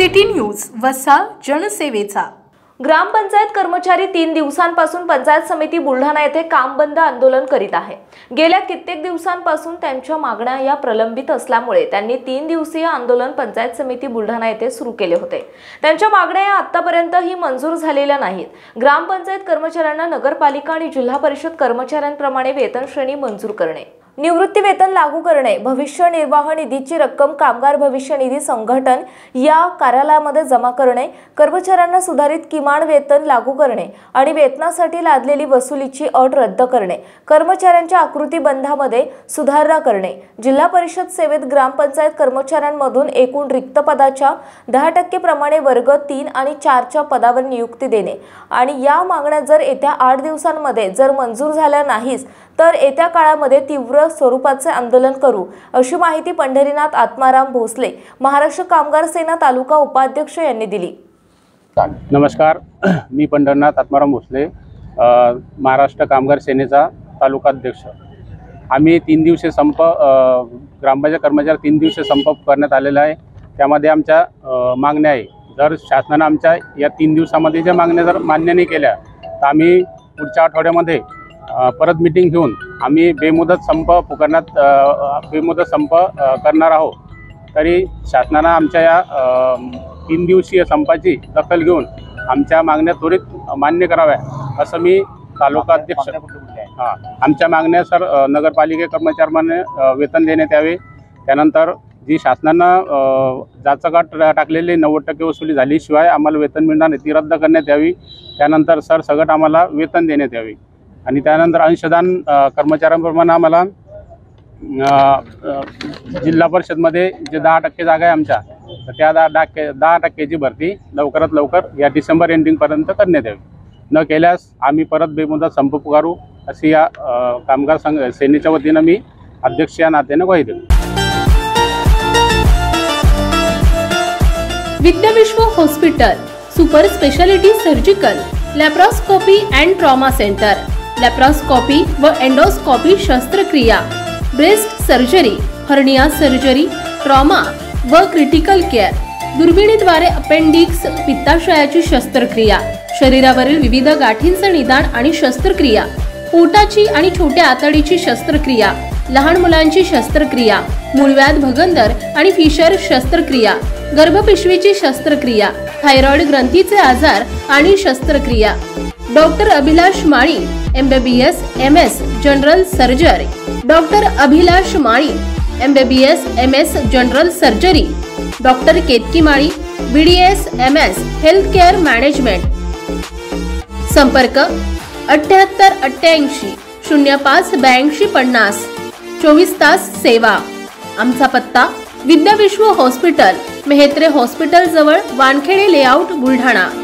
City news वसा जनसेवेचा। ग्रामपंचायत कर्मचारी 3 दिवसांपासून पंचायत समिती बुलढाणा येथे काम बंद आंदोलन करीत आहे। गेल्या कित्येक दिवसांपासून त्यांच्या मागण्या या प्रलंबित असल्यामुळे त्यांनी 3 दिवसीय आंदोलन पंचायत समिती बुलढाणा येथे सुरू केले होते। त्यांच्या मागण्या या आतापर्यंतही मंजूर झालेल्या नाहीत। ग्रामपंचायत कर्मचाऱ्यांना नगरपालिका आणि जिल्हा परिषद कर्मचाऱ्यांप्रमाणे वेतन श्रेणी मंजूर करणे, निवृत्ती वेतन लागू करणे, भविष्य निर्वाह निधीची रक्कम कामगार भविष्य निधी संघटन या कार्यालयामध्ये जमा करणे, कर्मचाऱ्यांना सुधारित किमान वेतन लागू करणे आणि वेतनासाठी लादलेली वसुलीची अट रद्द करणे, कर्मचाऱ्यांच्या आकृती बंधामध्ये सुधारणा करणे, जिल्हा परिषद सेवेत ग्रामपंचायत कर्मचाऱ्यांमधून एकूण रिक्त पदाच्या 10% प्रमाणे वर्ग 3 आणि 4 च्या पदावर नियुक्ती देणे आणि या मागण्या जर येत्या 8 दिवसांमध्ये जर मंजूर झाल्या नाहीत तर येत्या काळामध्ये तीव्र स्वरूपाचे आंदोलन करू, अशी माहिती पंढरीनाथ आत्माराम भोसले, महाराष्ट्र कामगार सेना तालुका उपाध्यक्ष यांनी दिली। नमस्कार, मी पंढरीनाथ आत्माराम भोसले, महाराष्ट्र कामगार सेनेचा तालुका अध्यक्ष। आम्ही 3 दिवसीय संप ग्रामपंचायत कर्मचारी 3 दिवसीय संप करण्यात आलेला आहे। त्यामध्ये आमच्या मागण्या आहे, जर शासनाने आमच्या या 3 दिवसामध्ये ज्या मागण्या जर मान्य नाही केल्या तर आम्ही पुढच्या आठवड्यामध्ये परत मीटिंग घेऊन आम्ही बेमुदत संप करणार आहोत। तरी शासनाने आमच्या या 3 दिवसीय संपाची दखल घेऊन आमच्या मागण्या त्वरित मान्य कराव्या असं मी तालुका अध्यक्ष। आमच्या मागण्या सर, नगरपालिका कर्मचाऱ्यांना वेतन देण्यात यावे, त्यानंतर जी शासनानं जाचकाट टाकलेली 90% वसुली झाल्याशिवाय आम्हाला वेतन मिळणार नाही ती रद्द करण्यात यावी, त्यानंतर सर सगट आम्हाला वेतन देण्यात यावे आणि त्यानंतर अंशदान कर्मचाऱ्यांप्रमाणे आम्हाला जिल्हा परिषदमध्ये जे 10% जागा आहे आमच्या, तर त्या 10%ची भरती लवकरात लवकर या डिसेंबर एंडिंगपर्यंत करण्यात यावी। न केल्यास आम्ही परत बेमुदत संप पुकारू अशी या कामगार सेनेच्या वतीनं मी अध्यक्ष या नात्याने ग्वाही देतो। Vidyavishwa hospital, super speciality surgical, laparoscopy and trauma centre, laparoscopy व एंडोस्कोपी शस्त्रक्रिया, breast surgery, hernia surgery, trauma व क्रिटिकल केअर, दुर्बिणीद्वारे अपेंडिक्स पित्ताशयाची शस्त्रक्रिया, शरीरावरील विविध गाठींचे निदान आणि शस्त्रक्रिया, पोटाची आणि छोट्या आतडीची शस्त्रक्रिया, लहान मुलांची शस्त्रक्रिया, मूळव्याध भगंदर आणि फिशर शस्त्रक्रिया, गर्भपिशवीची शस्त्रक्रिया, थायरॉइड ग्रंथीचे आजार आणि शस्त्रक्रिया। Doctor Abhilash Mali, MBBS MS general surgery, doctor Abhilash Mali, MBBS MS general surgery, doctor Ketaki Mali, BDS MS health care management. संपर्क 78 88 05 82 50, 24 तास सेवा। आमचा पत्ता विद्याविश्व हॉस्पिटल, मेहत्रे हॉस्पिटल जवळ, वानखेडे लेआउट, बुलढाणा।